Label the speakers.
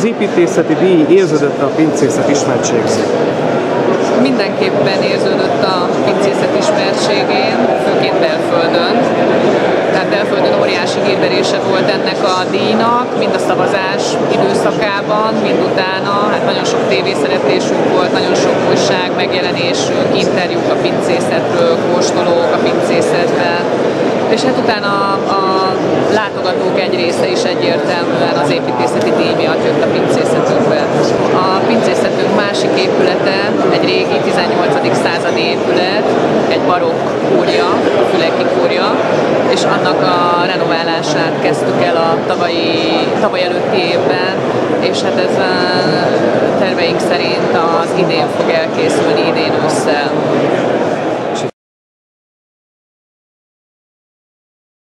Speaker 1: Az építészeti díj érződött a pincészet ismertségén?
Speaker 2: Mindenképpen érződött a pincészet ismertségén, főként belföldön. Tehát belföldön óriási hírverése volt ennek a díjnak, mind a szavazás időszakában, mind utána. Hát nagyon sok tévészereplésünk volt, nagyon sok újság megjelenésünk, interjúk a pincészetről, kóstolók a pincészetben. És hát utána a látogatók egy része is egyértelműen az építészeti díj miatt jött a pincészetünkbe. A pincészetünk másik épülete, egy régi 18. századi épület, egy barokk kúria, a Füleki kúria, és annak a renoválását kezdtük el a tavaly előtti évben, és hát ez terveink szerint az idén fog elkészülni